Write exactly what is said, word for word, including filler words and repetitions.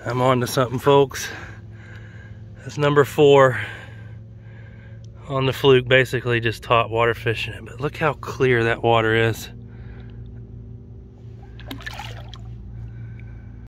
I'm on to something, folks. That's number four on the Fluke, basically just top water fishing it. But look how clear that water is.